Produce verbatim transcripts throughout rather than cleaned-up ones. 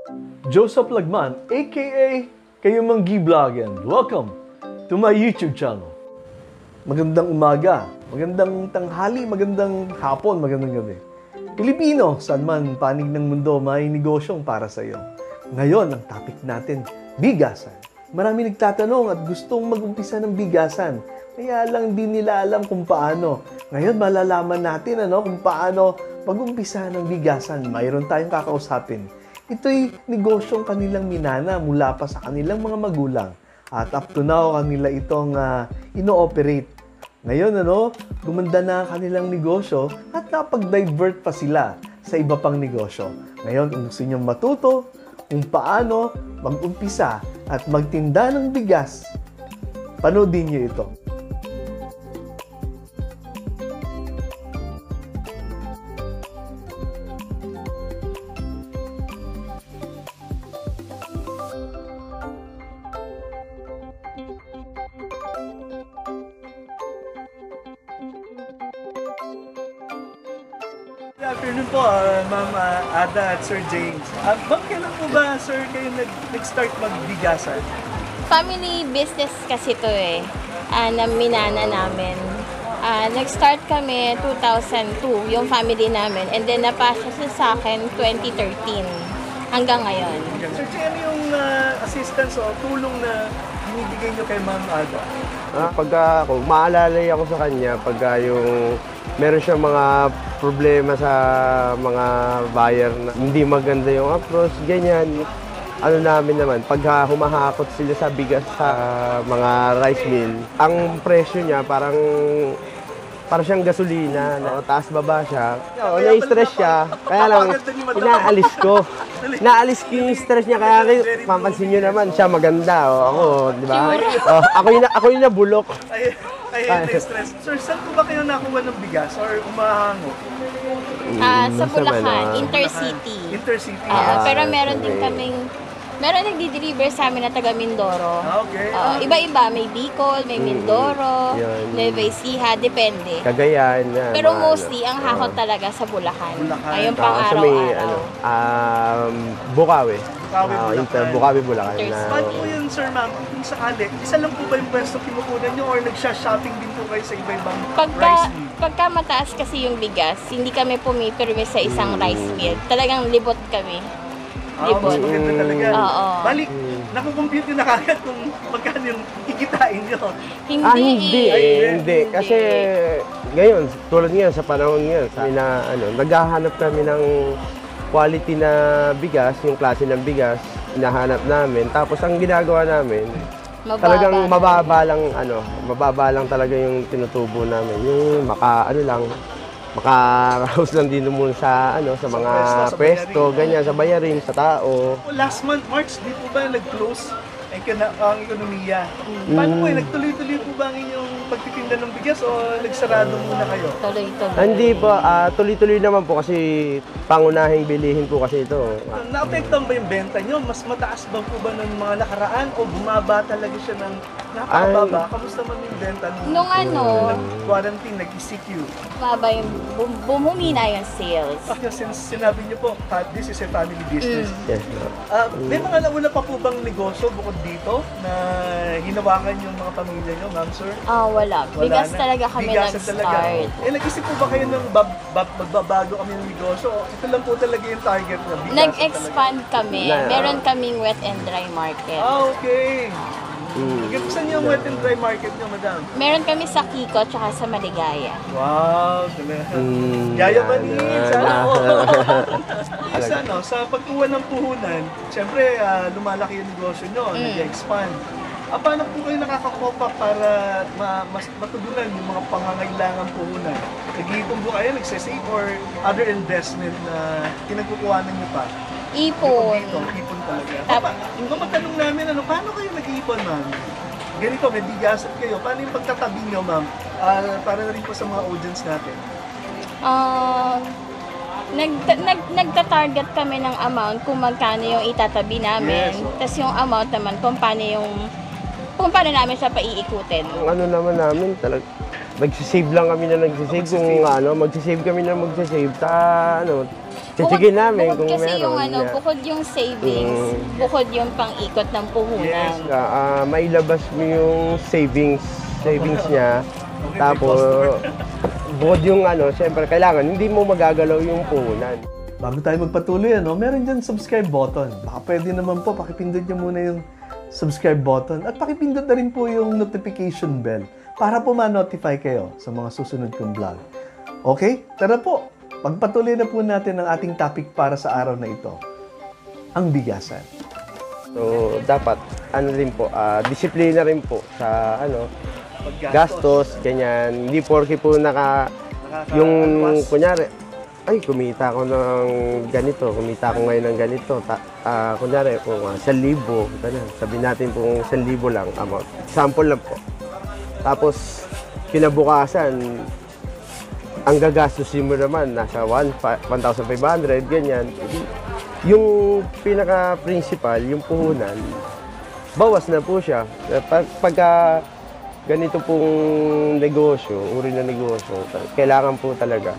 Joseph Lagman, aka kayo Manggi Vlog, and welcome to my YouTube channel. Magandang umaga, magandang tanghali, magandang hapon, magandang gabi. Pilipino, saan man panig ng mundo, may negosyong para sa iyo. Ngayon, ang topic natin, bigasan. Marami nagtatanong at gustong mag-umpisa ng bigasan. Kaya lang di nila alam kung paano. Ngayon, malalaman natin ano, kung paano mag-umpisa ng bigasan. Mayroon tayong kakausapin. Ito'y negosyong kanilang minana mula pa sa kanilang mga magulang. At up to now, kanila itong uh, ino-operate. Ngayon, ano, gumanda na ang kanilang negosyo at napag-divert pa sila sa iba pang negosyo. Ngayon, kung gusto nyo matuto kung paano mag-umpisa at magtinda ng bigas, panoodin nyo ito. Good afternoon po, uh, Ma'am uh, Ada at Sir James. Uh, Ma'am, kailan po ba, Sir, kayo nag-start magbigasan? Family business kasi to eh, uh, na minana namin. Uh, nag-start kami two thousand two, yung family namin, and then napasya siya sa akin twenty thirteen hanggang ngayon. Sir, ano yung uh, assistance o tulong na binibigay nyo kay Ma'am Ada? Ah, pagka ako, maalalay ako sa kanya pagka yung meron siyang mga problema sa mga buyer na hindi maganda yung approach, ganyan. Ano namin naman, pagka humahakot sila sa bigas sa mga rice mill, ang presyo niya parang parang siyang gasolina, no? Taas baba siya. No, na-stress siya, kaya lang inaalis ko. Inaalis ko yung stress niya, kaya papansin niyo naman, siya maganda. O, ako, di ba? O, ako yung, ako yung nabulok. Ay, na-stress. Sir, saan po ba kayo nakuha ng bigas or umahango? Uh, sa Mm, Bulacan, Bulacan. Intercity. Intercity. Uh, Ah, pero meron din okay. kaming, meron nagdi-deliver sa amin na taga Mindoro. Ah, okay. Uh, iba-iba, may Bicol, may Mindoro, Yan. Nueva Ecija, depende. Cagayan, yan. Pero mga mostly, ano. ang hakot talaga sa Bulacan. Bulacan. Ayun Ah, pang sa may, ano, araw-araw. um, Bukawi. Bukawi, Ah, Bulacan. inter, Bukawi, Bulacan. Na, Paano po yun, Sir, Ma'am? Kung sakali, isa lang po ba yung pwesto kinukunan nyo or nagsha-shopping din po kayo sa iba-ibang Pagka, rice mill? pagka mataas kasi yung bigas, hindi kami pumipirme sa isang rice mill. Talagang libot kami. Ah, Libot. mas maganda talaga. Oo. Balik, nakukompute nyo na kagad kung magkano yung kikitain nyo. Hindi. ah, hindi eh. eh, hindi. Kasi ngayon, tulad ngayon, sa panahon ngayon, sabi na, ano, naghahanap kami ng quality na bigas, yung klase ng bigas, hinahanap namin. Tapos ang ginagawa namin, Mababa talagang na. mababa lang, ano, mababa lang talaga yung tinutubo namin. Yung maka, ano lang, maka-house lang din mo sa, ano, sa mga pwesto, sa pwesto, bayarin. ganyan, sa bayarin, sa tao. O, last month, March, di po ba nag-close ang, kana- ang ekonomiya? Paano po eh, nagtuloy-tuloy po ba ang inyong pagtitinda ng bigas o nagsarado muna kayo? Tuloy-tuloy. Hindi po, ah, tuloy-tuloy naman po kasi pangunahing bilihin po kasi ito. Uh, Naapektuhan ba yung benta nyo? Mas mataas ba po ba ng mga nakaraan o bumaba talaga siya ng napakababa? Kamusta man yung benta nung Nung ano, nag-quarantine, nag-E C Q? baba yung, bum, bumumina yung sales. Okay, since sinabi niyo po, uh, this is a family business. Yes, no. Ah, may mga nauna pa po bang negosyo bukod dito na hinawakan yung mga pamilya nyo, ma'am, sir? Ah, wala. Wala Bigas na. talaga kami Bigasan talaga. nag-start. Eh, nag-isip po ba kayo ng bab, bab, magbabago kami ng negosyo? O ito lang po talaga yung target na bigasan Nag-expand kami. Na- Meron kaming wet and dry market. talaga. Ah, okay. Mm. Okay, saan yung wet and dry market nyo, madam? Meron kami sa Kiko tsaka sa Maligaya. Wow, talaga. Mm, Yayabanin, yan, sana yan. po. Isa, no, sa pagkuha ng puhunan, siyempre, ah, lumalaki yung negosyo nyo, Mm. nag-expand. Ah, paano po kayo nakakakopa para ma mas matugunan yung mga pangangailangan puhunan? Nag-iipon po kayo, nagsasave, or other investment na pinagkukuhanan nyo pa? Ipon. Dito, ipon talaga. Tap- Papa, kung matanong namin, ano, paano kayo nag-iipon, ma'am? Ganito, may bigasan kayo. Paano yung pagtatabi nyo, ma'am? Ah, para na rin po sa mga audience natin. Um, nag, nag, nagta-target kami ng amount kung magkano yung itatabi namin. Yes. Tapos yung amount naman kung paano yung kung paano namin siya paiikutin. Ang ano naman namin, talag, nagsisave lang kami na nagsisave. Kung ano, magsisave kami na magsisave. Ta, ano, Tsitsigin namin bukod kung kasi meron. yung ano, Yeah. bukod yung savings, Mm. bukod yung pang-ikot ng puhunan. Ah, ah, mailabas mo yung savings, savings niya. Tapos, bukod yung ano, siyempre kailangan, hindi mo magagalaw yung puhunan. Bago tayo magpatuloy, ano, meron dyan subscribe button. Baka pwede naman po, pakipindot nyo muna yung subscribe button at pakipindot na rin po yung notification bell para po ma-notify kayo sa mga susunod kong vlog. Okay? Tara po! Pagpatuloy na po natin ang ating topic para sa araw na ito, ang bigasan. So, dapat, ano rin po, ah, disiplina rin po sa, ano, gastos, ganyan. Hindi porke po naka, yung, kunyari, ay, kumita ako ng ganito, kumita ako ngayon ng ganito. Ta, ah, kunyari, kung uh, isang libo, ganyan. Sabihin natin kung isang libo lang amount. Sample lang po. Tapos, kinabukasan, ang gagastusin mo naman, nasa one thousand five hundred, ganyan. Yung pinaka-principal, yung puhunan, bawas na po siya. Pag, pagka ganito pong negosyo, uri na negosyo, kailangan po talaga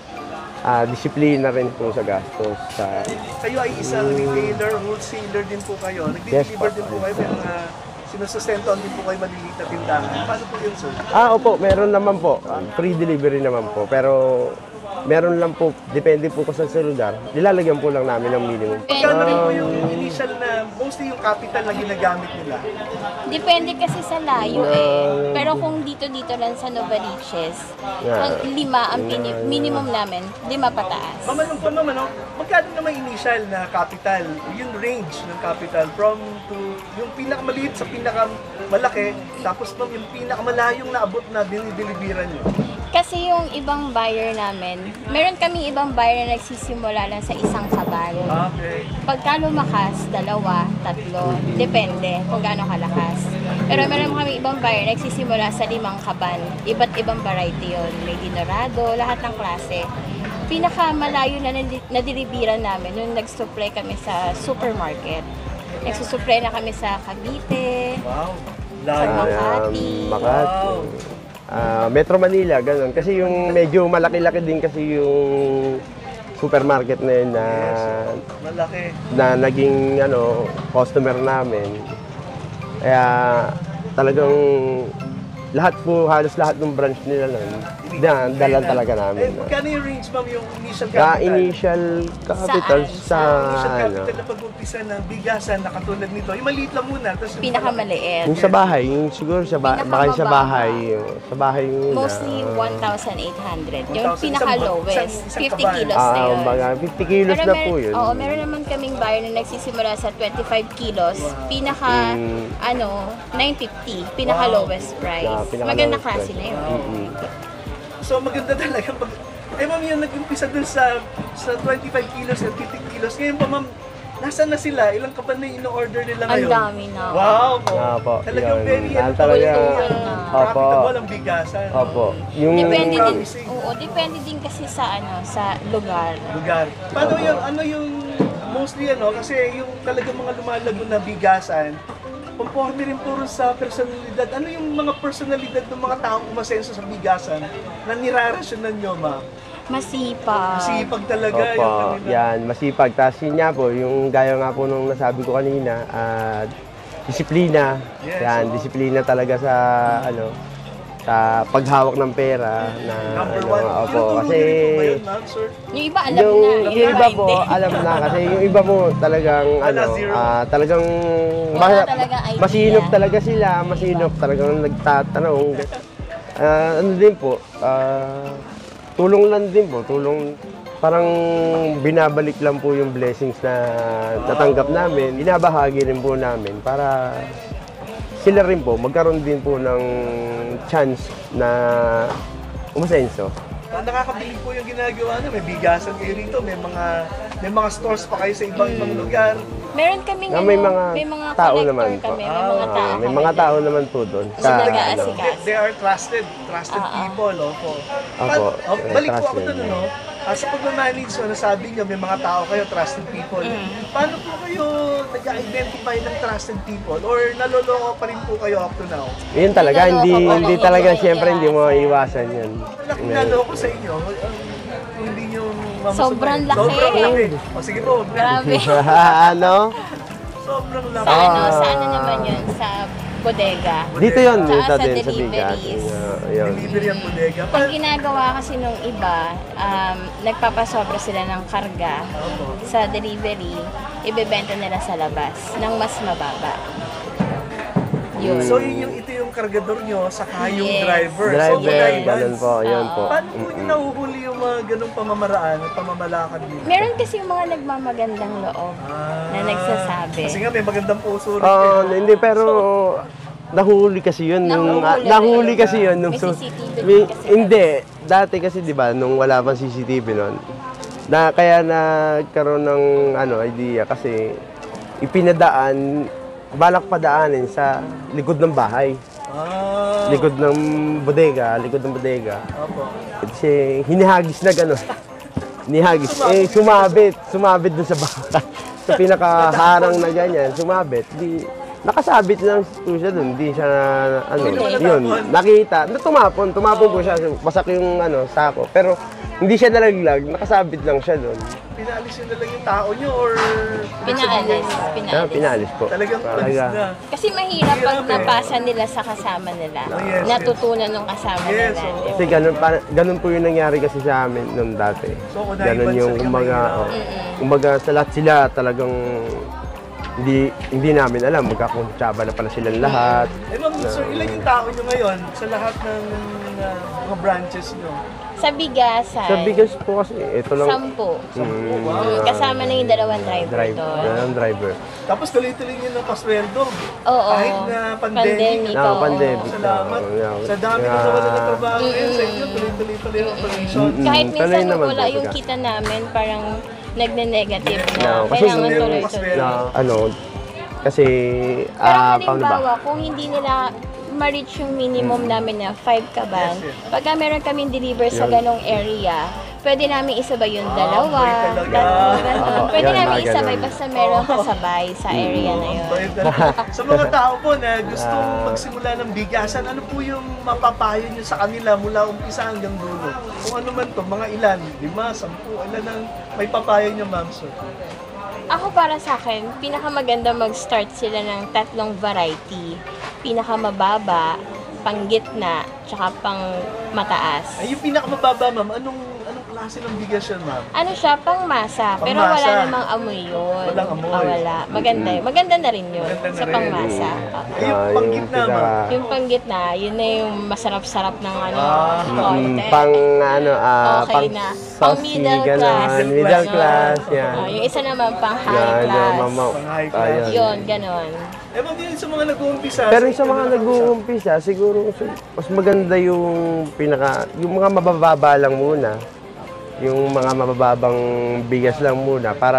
uh, disiplina rin po sa gastos. Sa, Kayo ay isang retailer, wholesaler din po kayo. Nagdi-deliver Yes, din po kayo. May mga sinusustentoan din po kayo maliliit na tindahan. Paano po yun, sir? ah, opo, meron naman po. Free delivery naman po. Pero meron lang po, depende po kasi sa lugar, nilalagyan po lang namin ng minimum. Magkano rin po yung initial na, mostly yung capital na ginagamit nila? Depende kasi sa layo eh. Pero kung dito-dito lang sa Novaliches, Yeah. ang lima ang pini- minimum namin, lima pataas. Ma'am, anong po naman, no? Magkano naman initial na capital, yung range ng capital from to, yung pinakamaliit sa pinakamalaki, tapos ma'am, yung pinakamalayong naabot na dinideliveran nyo? Kasi yung ibang buyer namin, meron kaming ibang buyer na nagsisimula lang sa isang kaban. Okay. Pagka lumakas, dalawa, tatlo, depende kung gaano kalakas. Pero meron kami ibang buyer na nagsisimula sa limang kaban. Iba't ibang variety yon. May dinorado, lahat ng klase. Pinakamalayo na nadilibiran namin nung nag-supply kami sa supermarket. Nagsusupply na kami sa Cavite, Wow. sa Layo. Makati. Um, Makati. Ah, Metro Manila, ganun. Kasi yung medyo malaki-laki din kasi yung supermarket na yun na, Malaki. na naging ano, customer namin. Kaya talagang lahat po, halos lahat ng branch nila nun, da, dalan talaga Eh, namin. magkano yung range, ma'am, yung initial Ka capital? initial capital Saan? sa, Initial ano, capital na pag-umpisa ng bigasan na katulad nito. Yung maliit lang muna. Tapos yung Pinakamaliit. yung sa bahay, yung siguro sa bahay, baka yung sa bahay, yung, sa bahay yung una. Mostly one thousand eight hundred. one Yung thousand, isang- pinaka-lowest. isang- isang fifty kaban. kilos na Ah, yun. mga fifty kilos Pero na mer- po yun. Oo, meron naman kaming buyer na nagsisimula sa twenty-five kilos. Pinaka, Mm. ano, nine fifty. Pinaka-lowest price. Yeah, pinaka-lowest Maganda klase price. na yun. Mm-mm. So maganda talaga pag... Eh ma'am, yung nag-umpisa dun sa sa twenty-five kilos at fifty kilos. Ngayon pa ma'am, nasaan na sila? Ilang kaban na yung ino-order nila Ang ngayon? dami na. Wow po. Ah, po. Talagang Yun. very Ah, ano, talaga. Kultural na. Opo. profitable ang bigasan. Opo. Yung Depende din, Promising. oo, depende din kasi sa ano, sa lugar. Lugar. Paano yung, ano yung, mostly ano, kasi yung talagang mga lumalago na bigasan, conforme rin puro sa personalidad. Ano yung mga personalidad ng mga taong umasenso sa bigasan na nirarasyonan nyo, ma'am? Masipag. Masipag talaga Opo, yung kanila. yan, masipag. Tapos yun nga po, yung gaya nga po nung nasabi ko kanina, ah, disiplina. Yes, Yan, oo. disiplina talaga sa, ano, sa paghawak ng pera. Na, Number ano, one. Opo, Tinuturo kasi niyo rin po ba yun, ma'am, sir? Yung iba alam yung, na. yung iba po, hindi. alam na. Kasi yung iba po talagang, Wala, ano, zero. ah, talagang, Wala ma- talagang idea. masinop talaga sila, masinop talagang nagtatanong. Ah, ano din po, ah, tulong lang din po, tulong, parang binabalik lang po yung blessings na natanggap namin, binabahagi rin po namin para sila rin po magkaroon din po ng chance na umasenso. Ah, nakakabili po yung ginagawa nyo. May bigasan kayo rito, may mga may mga stores pa kayo sa ibang ibang lugar. Meron kaming Na may ano, mga may mga tao collector naman po. kami, may Ah, mga tao Ah, may kami mga din. tao naman po doon. So, Sa, nag-aasikaso. ano, They, they are trusted, trusted Ah, ah. people, opo. Opo, Pa- oh, eh, balik po ako trusted. dun, ano? Ah, sa pag-manage, so, nasabi nyo, may mga tao kayo, trusted people. Mm. Paano po kayo nag-identify ng trusted people? Or naloloko pa rin po kayo up to now? Yun talaga, hindi Naloko pa, hindi hindi talaga mo siyempre hindi mo maiiwasan. iwasan yun. Wala kung naloko sa inyo, um, kung hindi nyo Ma'am, Sobrang masubay. laki. Sobrang laki. O sige po. Grabe. ano? Sobrang laki. Sa ano, Ah. sa ano naman yun? Sa bodega. Dito yun, Tsaka dito sa din sa bigas. deliveries. Yeah, yun. Delivery ang bodega. Ang ginagawa kasi nung iba, um, nagpapasobra sila ng karga sa delivery, ibebenta nila sa labas ng mas mababa. Yun. So yun yung ito yung kargador nyo, saka yung Yes. driver. So, Driver, mag-advance. ganun po, yun po. Paano po yung nahuhuli yung mga ganong pamamaraan, pamamalakad dito? Meron kasi yung mga nagmamagandang loob Ah. na nagsasabi. Kasi nga may magandang puso rin. Oo, kayo. hindi, pero nahuli kasi yun. Nung, Nahuli. ah, nahuli kasi yun. Nung, May C C T V may- kasi. Hindi. Dati kasi, di ba, nung wala pang C C T V nun, na, kaya nagkaroon ng ano, idea kasi ipinadaan, balak padaanin sa likod ng bahay. Ah. Likod ng bodega, likod ng bodega. Opo. Kasi hinihagis na gano'n. Hinihagis. Eh, sumabit. Sumabit dun sa baka. Sa pinakaharang na ganyan, sumabit. Di, nakasabit lang po siya dun. Di siya, ano, Hindi naman yun. natapon. Nakita. Na tumapon. Tumapon po siya. Basak yung, ano, sako. Pero, hindi siya nalaglag. Nakasabit lang siya dun. Pinalis yun na lang yung tao nyo or... Pinaalis. Ah, Pinaalis. pinalis po. Talagang palis Talaga. na. Kasi mahirap pag Mahirap eh. napasa nila sa kasama nila. Oh, yes, Natutunan ng kasama Yes, nila. oo. Kasi ganun, pa, ganun po yung nangyari kasi sa amin nung dati. So, kung naiwan Ganun yung sa kumbaga, kanila. oh, kumbaga sa lahat sila talagang hindi hindi namin alam magkakuntsaba na pala silang lahat. Eh ma'am, sir, ilan yung tao nyo ngayon sa lahat ng uh, mga branches nyo? Sa bigasan, Sa bigas po kasi ito lang sampu. mm, Mm, kasama na yung dalawang driver drive, doon. dalawang driver. Tapos tuloy-tuloy nyo ng pasweldo. Oo. Kahit na pandemic. Pandemic, Na oo. pandemic. Salamat. Oo, yeah. Sa dami Yeah. na nawala ng trabaho ngayon sa inyo, tuloy-tuloy pala yung operation. Mm, Kahit tuloy minsan naman wala po, yung baga. kita namin, parang nagne-negative na. Yeah, kasi Kailangan yung tuloy-tuloy. pasweldo. Na, ano, kasi Pero ah paano ba? halimbawa, kung hindi nila ma-reach yung minimum namin na five kaban, Yes, yes. pagka meron kaming deliver sa Yun. ganong area, pwede namin isabay yung Ah, dalawa, bait talaga. tatlo, ganon. Oo, Pwede yan, namin mga isabay ganon. basta meron kasabay sa area na yun. Bayad na po. Sa mga tao po na gustong Ah. magsimula ng bigasan, ano po yung mapapayo nyo sa kanila mula umpisa hanggang dulo? Kung ano man to, mga ilan, lima, sampu, ilan ang may papayo nyo, ma'am, sir? Ako para sa akin, pinakamaganda mag-start sila ng tatlong variety. Pinakamababa, panggitna, tsaka pang mataas. Ay, yung pinakamababa, ma'am, anong anong klase ng bigas yun, ma'am? Ano siya, pang masa, pero Pangmasa. wala namang amoy yun. Walang amoy. Ah, wala. Maganda, maganda na rin yun Maganda na sa rin. pangmasa. Ay, yung Ah, panggitna, pinaka- ma'am. Yung panggitna, yun na yung masarap-sarap ng ano, Ah. Mm, konti. pang ano, ah, Okay pang na. Pang saucy, middle ganon. class. Middle Ganon. class, yan. Ah, yung isa naman pang high Yan, yan, class. mama. Pang high class. Ayun. Yun, ganon. Eh, ma'am, yun sa mga nag-uumpisa. Pero yung sa inyo mga na lang nag-uumpisa, siguro mas maganda yung pinaka, yung mga mabababa lang muna. Yung mga mabababang bigas lang muna para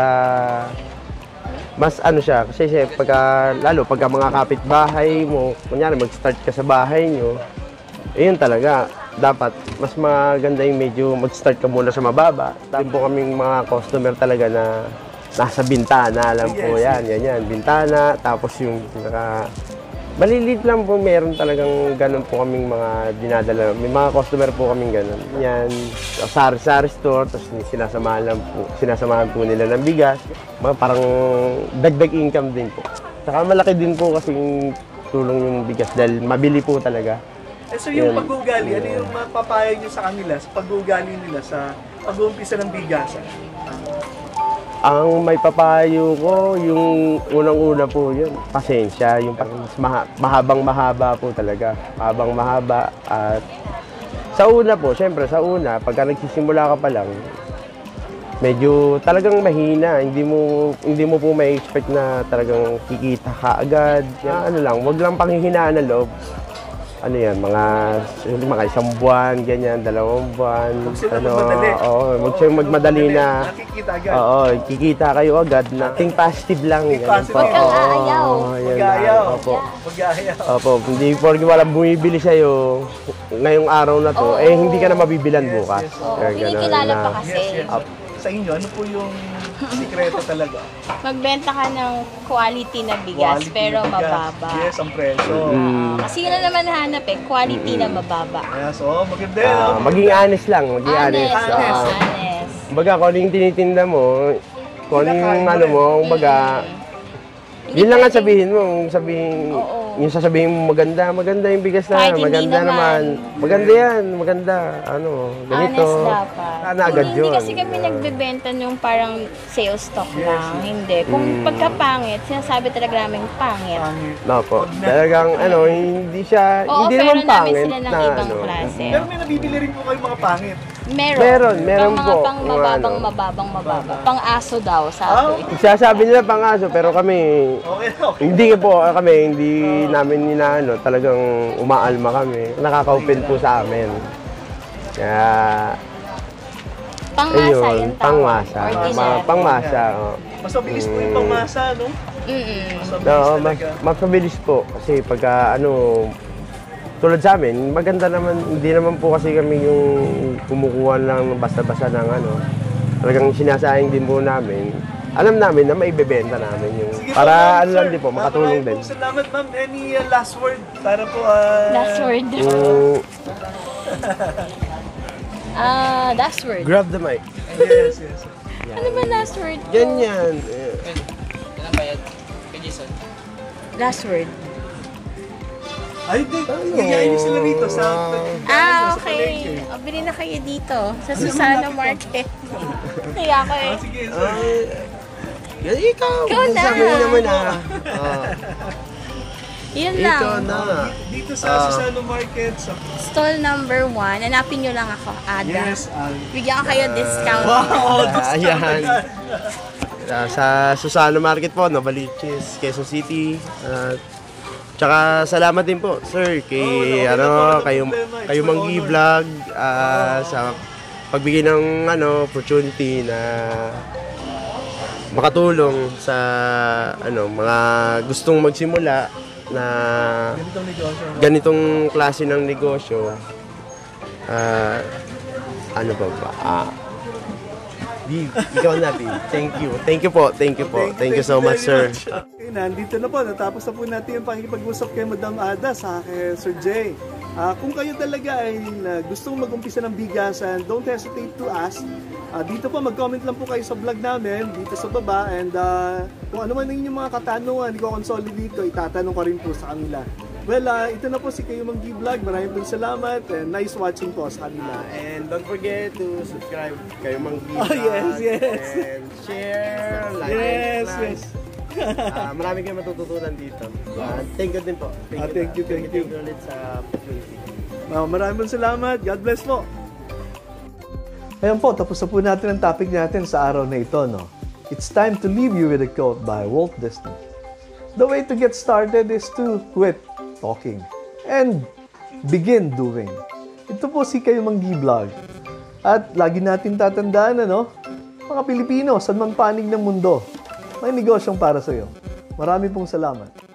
mas ano siya, kasi siya, pagka, lalo pagka mga kapitbahay mo, kunyari mag-start ka sa bahay nyo, ayun talaga, dapat mas maganda yung medyo mag-start ka muna sa mababa. Tapos po kaming mga customer talaga na nasa bintana, alam po Yes, yan, yan yan, bintana, tapos yung pinaka, malilit lang po, meron talagang ganun po kaming mga dinadala. May mga customer po kaming ganun. Yan, sari-sari store, tapos sinasamahan, lang po, sinasamahan po nila ng bigas. Mga parang dagdag income din po. Saka malaki din po kasi tulong yung bigas dahil mabili po talaga. Eh, so yung Yan. pag-ugali, ano yung mapapayo nyo sa kanila, sa pag-ugali nila sa pag-uumpisa ng bigasan? Ang may papayo ko, yung unang-una po yun, pasensya, yung parang mas maha, mahabang mahaba po talaga. Mahabang mahaba at sa una po, syempre sa una, pagka nagsisimula ka pa lang, medyo talagang mahina. Hindi mo hindi mo po may expect na talagang kikita ka agad. Yan, ano lang, wag lang panghihinaan ng loob. Ano yan, mga, mga isang buwan, ganyan, dalawang buwan. Huwag sila ano, magmadali. Oo, huwag siyang magmadali na. Nakikita agad. Oo, kikita kayo agad na think positive lang. Think ganun positive. po. Huwag kang Oo, aayaw. yan Mag-aayaw. lang. Opo. Mag-aayaw. Opo, hindi porke walang bumibili sa'yo ngayong araw na to, Oo. eh hindi ka na mabibilan Yes, bukas. yes. Oo, Kaya ganun kinikilala na. pa kasi. Yes, yes. Sa inyo, ano po yung sikreto talaga? Magbenta ka ng quality na bigas, Quality pero na bigas. mababa. Yes, ang presyo. Mm. Kasi yun na naman hanap eh, quality na mababa. Kaya so, maganda yun. Ah, no? maging honest lang, maging honest. Honest, honest. Ah, honest. Kumbaga, kung ano yung tinitinda mo, kung ano yung ano mo, kumbaga, Hindi yun lang nga pwedeng- sabihin mo, sabihin, Oo. yung sasabihin mo maganda, maganda yung bigas na, Kahit hindi maganda naman. naman. Maganda yan, maganda, ano, ganito. Honest dapat. Sana agad hindi, yun. hindi kasi kami Yeah. nagbebenta nung parang sales stock lang. Hindi. Kung Mm. pagkapangit, sinasabi talaga namin pangit. No po, talagang ano, hindi siya, Oo, hindi pero naman namin pangit sila ng na ibang ano. klase. Pero may nabibili rin po kayo mga pangit. Meron. Meron, meron pang mga po. pang Mga mababang, ano. mababang, mababang. Pang aso daw, Ah, sabi. Sasabi nila pangaso, pero kami, Okay, okay. hindi po kami, hindi namin inaano, talagang umaalma kami. Nakaka-open po sa amin. Kaya, Pang masa ayun, yung tawag. pangmasa. Ordinary. Ma- pangmasa, oh. Mas mabilis po yung pangmasa, no? Mm-mm. Mas mabilis No, mas, talaga. mas mabilis po. Kasi pagka, ano, tulad sa amin, maganda naman, hindi naman po kasi kami yung kumukuha lang basta-basta ng ano. Talagang sinasayang din po namin. Alam namin na maibebenta namin yung, Sige po, para ma'am, ano lang sir. din po, makatulong Maraming din. po Salamat, ma'am. Any uh, last word para po... ah, Last word. Yung, Ah, last word. grab the mic. Yes, yes. Ano ba last word? ko? Ganyan. Eh, Last word. Ay, di. Gayahin niyo sila rito sa... Ah, sa palengke. okay. O, bili na kayo dito sa Susana Market. Kaya ko eh. Ah, sige, sir. Ay, yan, ikaw. Ikaw na. Sabi mo naman ah. Ah, Yun ito lang. na. Dito sa Ah. Susano Market. Sa... Stall number one. Hanapin nyo lang ako, Ada. Yes, ah. Bigyan ko kayo discount. Wow! Ah, ayan. Ah, sa Susano Market po, Novaliches, Quezon City. At tsaka salamat din po, sir, kay Oh, wala- wala ano, po, walang kayo problema. It's kayo my Manggi honor. Vlog ah, sa pagbigay ng ano opportunity na makatulong sa ano mga gustong magsimula na Ganitong negosyo. ganitong klase ng negosyo. Ah, ano ba ba? Ah, Di, ikaw na, Di. Thank you. Thank you po. Thank you po. Thank you so much, sir. Okay, nandito na po. Natapos na po natin yung pakikipag-usap kay Madam Ada sa kay Sir Jay. Ah, kung kayo talaga ay uh, gustong mag-umpisa ng bigasan, don't hesitate to ask. Ah, dito po, mag-comment lang po kayo sa vlog namin, dito sa baba. And ah, kung ano man ang inyong mga katanungan, hindi ko konsoli dito, itatanong ko rin po sa kanila. Well, ah, ito na po si Kayo Manggi Vlog. Maraming po salamat and nice watching po sa kanila. And don't forget to subscribe kayo Manggi Oh, yes, yes. And share, like, Yes, and yes. Ah, marami kayong matututunan dito. Ah, thank you din po. Ah, thank you, thank you. Thank you ulit sa opportunity. Ah, maraming po salamat. God bless po. Ayan po, tapos na po natin ang topic natin sa araw na ito, no? It's time to leave you with a quote by Walt Disney. The way to get started is to quit talking and begin doing. Ito po si Kayo Manggi Vlog. At lagi natin tatandaan, ano? Mga Pilipino, saan man panig ng mundo, may negosyong para sa iyo. Marami pong salamat.